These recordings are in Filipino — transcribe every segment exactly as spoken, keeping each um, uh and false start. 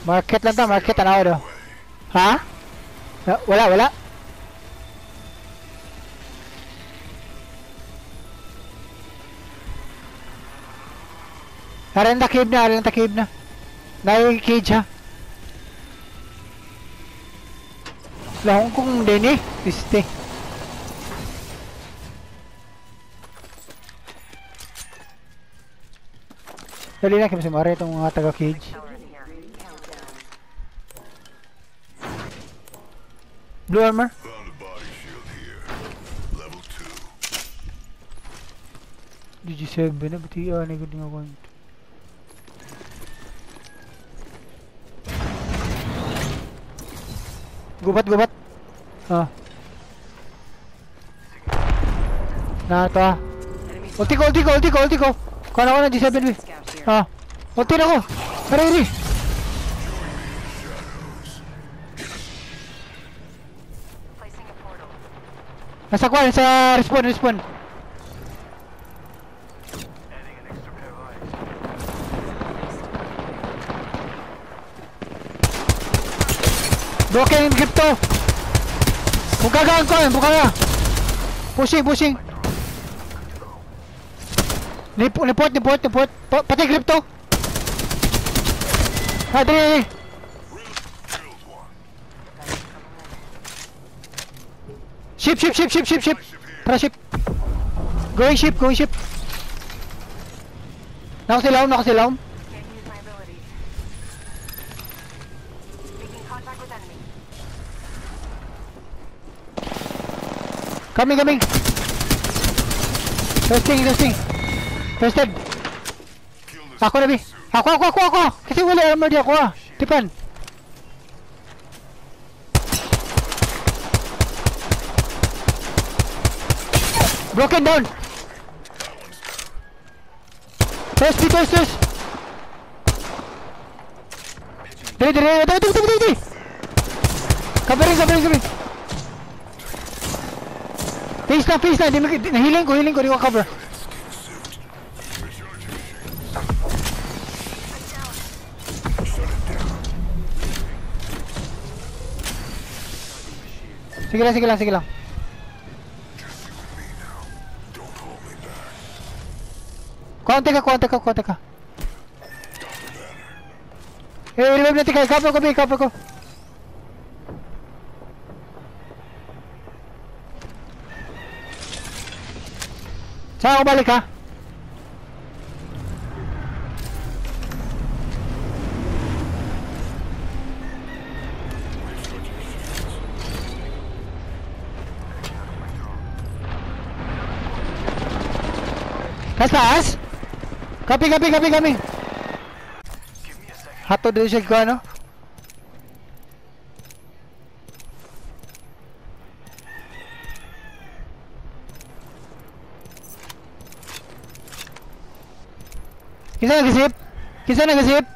Market lang to, market tanaw do. Ha? Ah, wala, wala. Aran ta cave na, aran ta cave na. Nai cage ha. Lahong kong din eh. Piste. Dali na kasi mara itong mga taga cage. Blue armor. D G seven na buti ah nagod nga ko. Gubat gubat. Ah. Na to ah. Ulti ko ulti ko ulti ko ulti ko. Kuha na ko na D seven we. Ah. Ulti na ko. Hurry. Nasa kuha, nasa respawn, respawn. Broken crypto. Kung gagaan ko, buka na. Pushing, pushing. Nipot, nipot, nipot, nipot. Pati crypto. Ha, dali, dali. Ship, ship, ship, ship, ship, ship. Tara, ship. Going ship, going ship. Nakasilaw, nakasilaw. Coming, coming. Testing, testing. Tested. Ako na, bi. Ako, ako, ako, ako. Kasi wala armor di ako ah. Tipan. Broken down. Test, test, test. Dali, dali, dali, dali, dali, dali. Covering, covering, covering. Face na, face na. Nahiling ko, hiling ko, di ko cover. Sige lang, sige lang, sige lang. Konti ka, konti ka, konti ka. Eh, revive natin kayo. Cover ko, B, cover ko. Saan ako balik ha? Taas? Copy, copy, copy, copy. Hato din siya ko ano? Kisa nagasip? Kisa nagasip?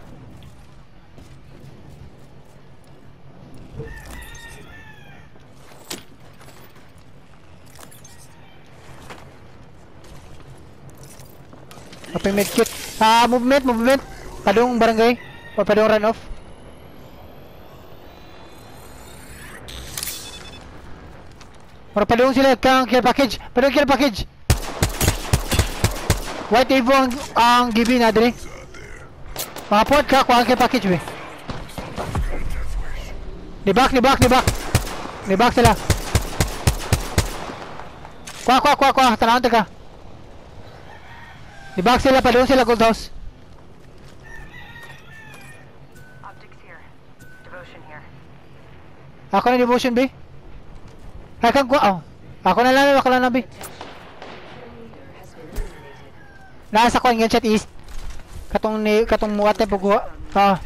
Apa medkit? Ah, movement, movement. Padung barangay. O padung run off. Or padung sila kang care package. Padung care package. White Evo ang, ang gibi na dali. Mga port ka, kuha ang care package be. Nibak, nibak, nibak. Nibak sila. Kuha, kuha, kuha, kuha. Tanawin ka. Nibak sila, padung sila gold house. Ako na devotion be. Ay kang kuha. Oh. Ako na lang, ako na lang be. Nasa ko ang chat east. Katong ni katong muwate pagkuha. Ah.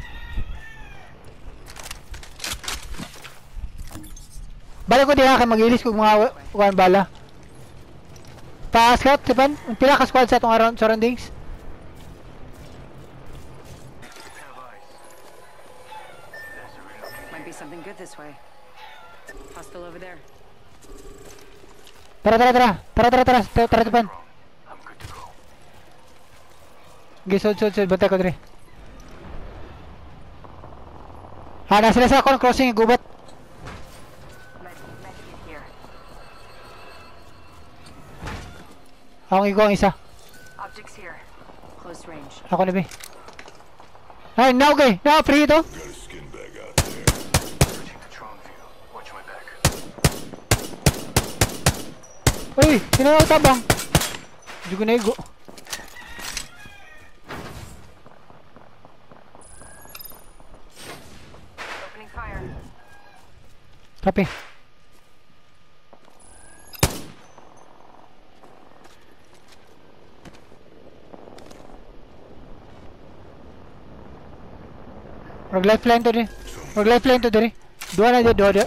Balik ko diha kay magilis kog mga kuan bala. Pa scout tipan, pila ka squad sa atong around surroundings. Might be something good this way. Hostile over there. Tara tara tara. Tara tara tara. Tara, tara tipan. Okay, sod, sod, sod. Bantay ko dre. Ah, nasa sila sa kon crossing gubat. Med medkit here. Ako igo ang isa. Objects here. Close range. Ako na ba? Ay, now okay. Now free ito. Got a skin bag out there. Switching to drone view. Watch my back. Uy, sino na tabang? Hindi ko na igo. Opening fire. Copy. Mag lifeline to din. Mag lifeline to din. Dua na dyan, dua dyan.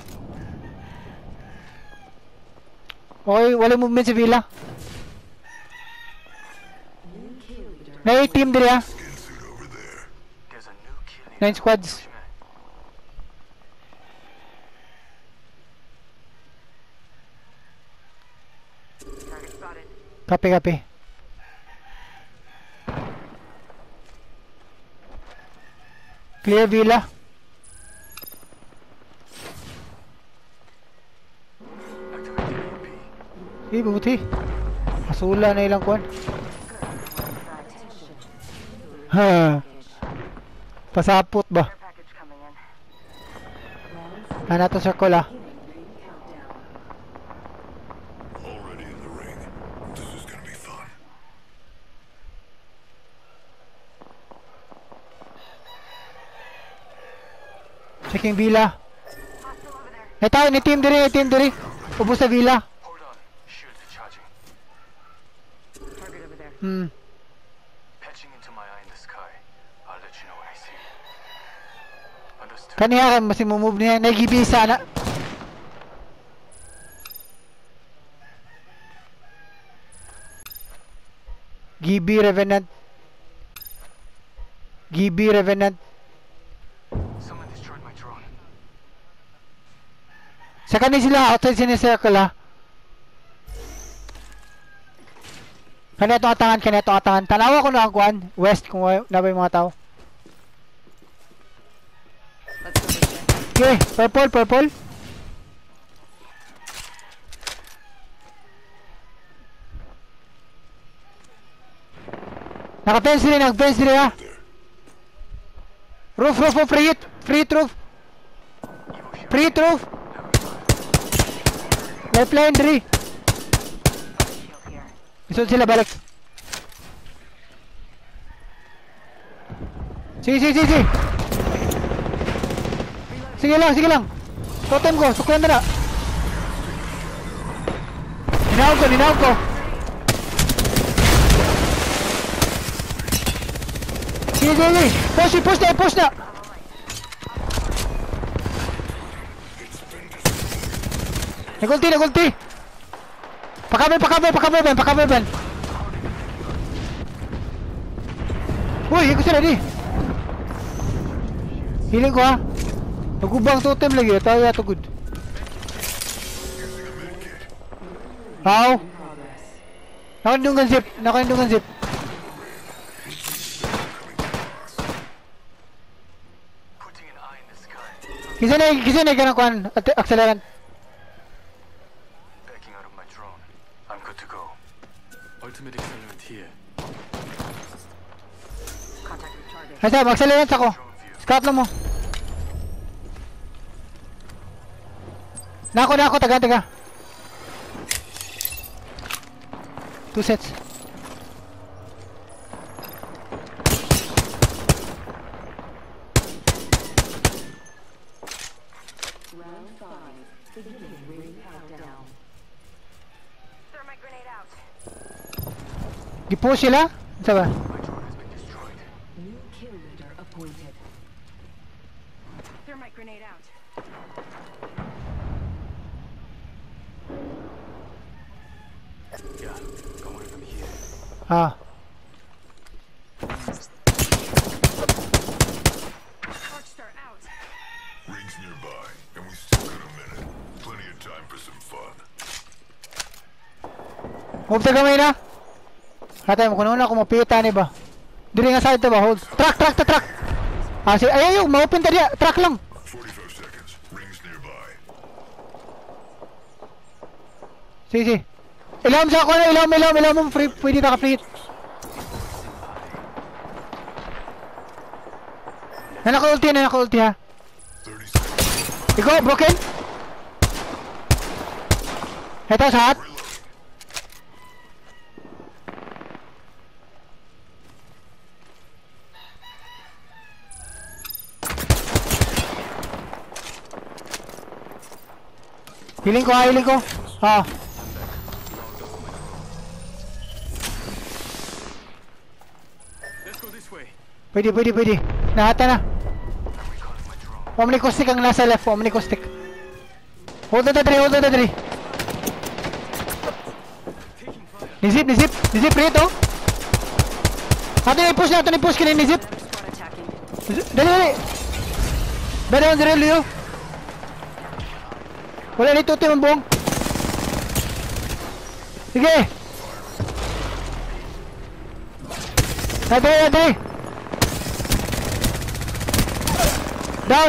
Okay, wala movement sa villa. May team din ah. Skin suit over there. There's a new kill in Nine squads. Target spotted. Copy, copy. Clear villa. Activating A P. Eh, buti. Masula na ilang kwan. Ha. Pasapot ba? Care package coming in. Ano to circle ah. Already in the ring. This is gonna be fun. Checking villa. Hostile over there. May tao, ni team diri, ni team diri. Ubus sa villa. Hold on. Shields are charging. Target over there. Hmm. Patching into my eye in the sky. I'll let you know what I see. Understood. Kaniya kan masih move niya. Nagibi sana. Gibi Revenant. Gibi Revenant. Someone destroyed my drone. Sa kanin sila outside sinicircle ah. Kanya itong atangan, kanya itong atangan. Tanawa ko na ang kuan. West kung wa- na ba yung mga tao. Let's go this way. Okay, purple, purple. Naka-fence rin, naka-fence rin ah. Roof, roof, roof, free it. Free it, roof. Evo shield. Free it, roof. Lifeline, diri. Shield here. Isun sila balik. Sige, sige, sige, sige. Sige lang, sige lang. Totem ko, sukuyan na na. Ninawag ko, ninawag ko. Sige, sige, sige. Push, push na, push na. Nagulti, nagulti. Pakabe, pakabe, pakabe, ben, pakabe, ben. Uy, ikot sila di. Hiling ko ha. Nagubang totem lagi, tayo yato good. How? Nakandungan zip, nakandungan zip. Putting an eye in the sky. Kisa na, kisa na ganang kuhan, at- accelerant. Backing out of my drone. I'm good to go. Ultimate accelerant here. Contact with target. Asa, mag-accelerant ako. Drone view. Scout lang mo. Nako, nako, taga, taga. Two sets. Round five, beginning ring countdown. Thermite grenade out. Gipush sila? Isa ba? My drone has been destroyed. New kill leader appointed. Thermite grenade out. Yeah, going from here. Ah. Arc star out. Ring's nearby, and we still got a minute. Plenty of time for some fun. Move ta gamay na. Hatay mo, kuno na kung mapita ni ba? Dili nga side to ba? Hold. Truck, truck, truck, truck. Ah, si, ay, ay, ma-open ta diya. Truck lang. forty Sige, sige. Ilham sa ako na, ilham, ilham, ilham mo. Free, pwede naka-free hit. Na naka-ulti, na naka-ulti ha. thirty seconds. Ikaw, broken? Ito sa hat. Healing ko ha, healing ko. Ah. Let's go this way. Pwede, pwede, pwede. Nahata na. Omni caustic ang nasa left, Omni caustic. Hold on the tree, hold on the tree. Nizip, nizip, nizip rito. Ato na i-push na, ato na i-push ka na nizip. Squad attacking. Dali, dali. Dali, on the rail, Leo. Wala nito, Tim, ang buong. Sige. Nadali, nadali. Down.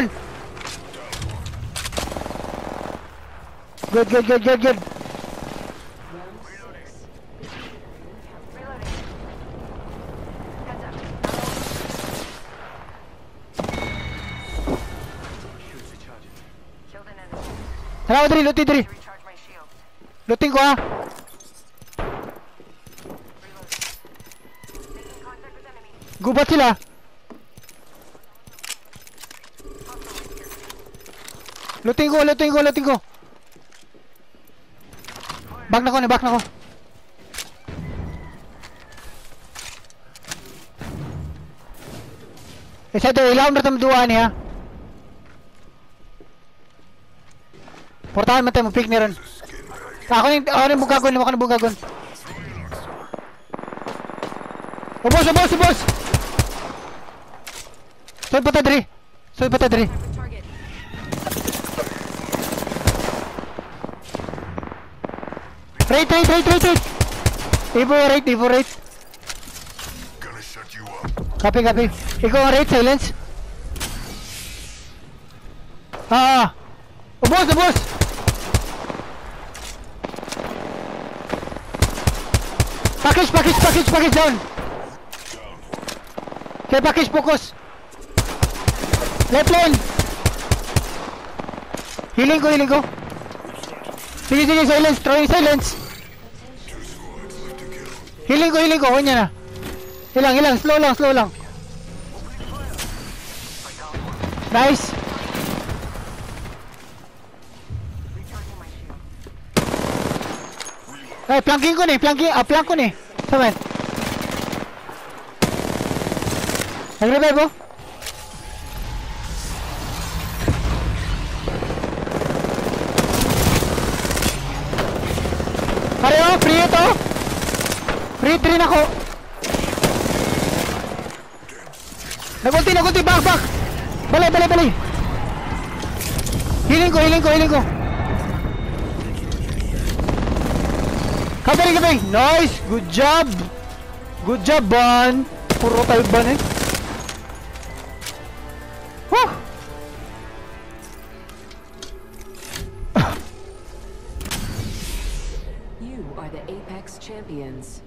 Good, good, good, good, good. Tara, dali, looting, dali. Recharge my shield. Looting ko ha. Making contact with enemy. Gubat sila. Looting ko, looting ko, looting ko. Back na ko, back na ko. Isa to, ilaw na tamduan niya. Portahan man tayo, mag-pick ni ron. Ako rin, ako rin bugagon, ako rin bugagon. O boss, o boss, o boss! Soy pa ta diri. Soy pa ta diri. Target. Right, right, right, right, right. Evo right, Evo right. Gonna shut you up. Copy, copy. Ikaw ang right, silence. Ah, ah. O boss, o boss! Package, package, package, package down. Okay, package, focus. Left lane. Healing ko, healing ko. Sige, sige, silence, throwing silence. Healing ko, healing ko, kanya na. Hilang, hilang, slow lang, slow lang. Nice. Ay, flanking ko ni, flanking, ah, flank ko ni. Saman. Nag-revive mo? Pareho, free ito. Free rin ako. Nagulti, nagulti, back, back. Balay, balay, balay. Healing ko, healing ko, healing ko. Kabay, kabay. Nice, good job. Good job, Ban. Puro tayo ban eh. Woo! You are the Apex champions.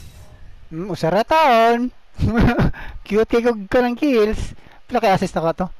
Hmm, usara taon. Cute kay kog ka ng kills. Pila kay assist na ka to.